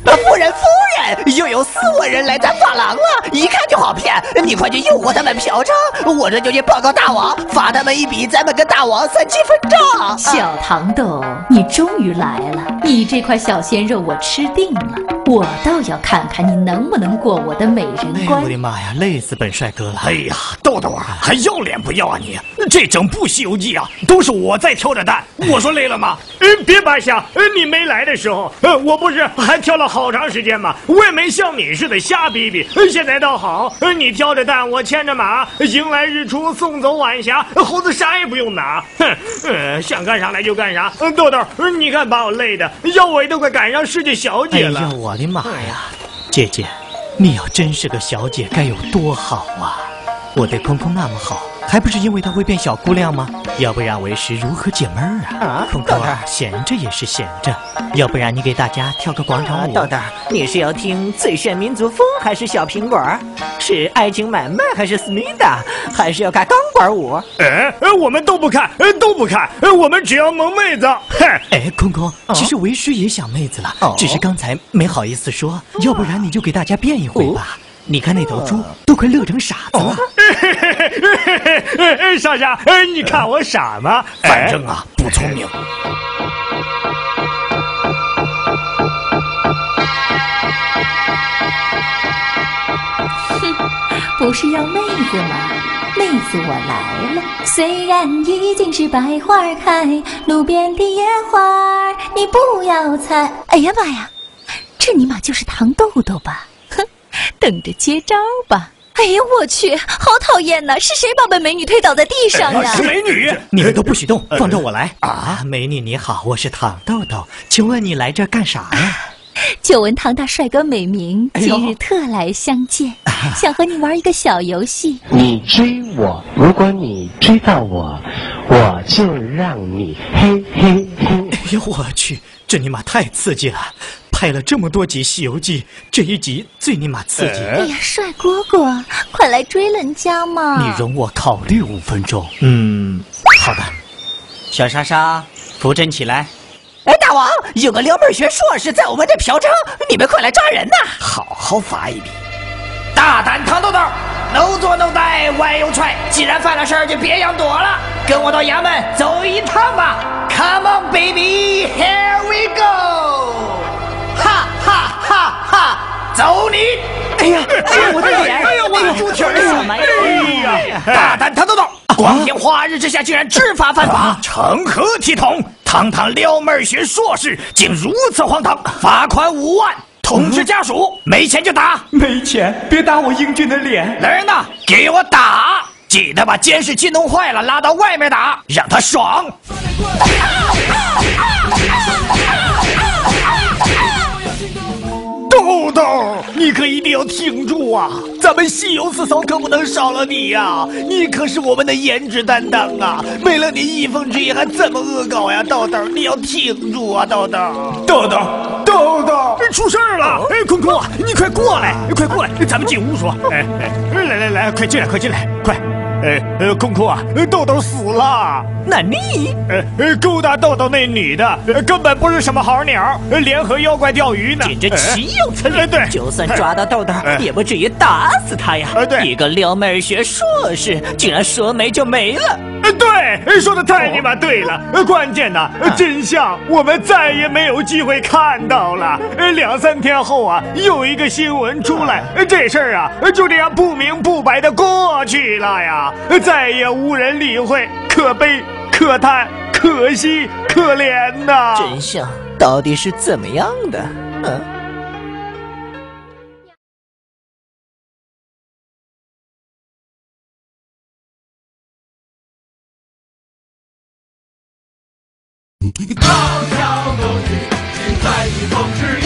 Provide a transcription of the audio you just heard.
夫人，又有4万人来咱发廊了，一看就好骗。你快去诱惑他们嫖娼，我这就去报告大王，罚他们一笔咱们跟大王3七分账。 小糖豆，你终于来了，你这块小鲜肉我吃定了，我倒要看看你能不能过我的美人关。 我的妈呀，累死本帅哥了！ 哎呀，豆豆啊，还要脸不要啊你？这整部《西游记》啊，都是我在挑着担。我说累了吗？别白瞎！你没来的时候，我不是还挑了好长时间吗？我也没像你似的瞎逼逼。现在倒好，你挑着担，我牵着马，迎来日出，送走晚霞，猴子啥也不用拿。哼，想干啥来就干啥。豆豆，你看把我累的，要我也都快赶上世界小姐了。 哎呀，我的妈呀！姐姐，你要真是个小姐，该有多好啊！我对空空那么好，还不是因为她会变小姑娘吗？要不然为师如何解闷儿啊？空空啊，闲着也是闲着，要不然你给大家跳个广场舞。 豆豆，你是要听最炫民族风还是小苹果？是爱情买卖还是思密达？还是要看钢管舞？ 我们都不看，我们只要萌妹子。 哎，空空，其实为师也想妹子了，只是刚才没好意思说，要不然你就给大家变一回吧。你看那头猪都快乐成傻子了。 莎莎，你看我傻吗？反正啊，不聪明。 哼，不是要妹子吗？妹子我来了。虽然已经是百花开，路边的野花你不要采。哎呀妈呀，这尼玛就是糖豆豆吧？哼，等着接招吧。哎呀，我去，好讨厌呐！是谁把本美女推倒在地上呀？ 是美女， 你们都不许动，放着我来啊！美女你好，我是糖豆豆，请问你来这干啥呀？ 久闻唐大帅哥美名，今日特来相见，想和你玩一个小游戏。 你追我，如果你追到我，我就让你嘿嘿嘿。 哎呦我去，这尼玛太刺激了！拍了这么多集《西游记》，这一集最尼玛刺激。 哎呀，帅蝈蝈，快来追人家嘛！ 你容我考虑5分钟。好的。小莎莎，扶正起来。 哎，大王，有个撩妹学硕士在我们这嫖娼，你们快来抓人呐！ 好好罚一笔。 大胆糖豆豆，no 作 no 带，外有踹。既然犯了事儿，就别想躲了，跟我到衙门走一趟吧。Come on, baby, here we go！ 哈哈哈哈，走你！哎呀，我的脸！ 哎呀，我的猪蹄儿！ 哎呀，大胆糖豆豆，光天化日之下竟然知法犯法， 成何体统！堂堂撩妹学硕士，竟如此荒唐！罚款5万，通知家属，没钱就打。 没钱，别打我英俊的脸。 来人呐，给我打！记得把监视器弄坏了，拉到外面打，让他爽。豆豆，你可一定要挺住啊！咱们西游四嫂可不能少了你呀！你可是我们的颜值担当啊！没了你一分之一还这么恶搞呀，豆豆，你要挺住啊，豆豆！豆豆，豆豆，出事了！哎，空空啊，你快过来，快过来，咱们进屋说。来，快进来，快进来，快！空空啊，豆豆死了。 那你？ 勾搭豆豆那女的根本不是什么好鸟，联合妖怪钓鱼呢， 简直岂有此理！ 对， 就算抓到豆豆，也不至于打死他呀。 对， 一个撩妹学硕士，竟然说没就没了。 对，说的太你妈对了。关键呢，真相我们再也没有机会看到了。2、3天后啊，又一个新闻出来，这事儿啊就这样不明不白的过去了呀，再也无人理会，可悲、可叹、可惜、可怜呐！ 真相到底是怎么样的？ 条条都是精彩的风之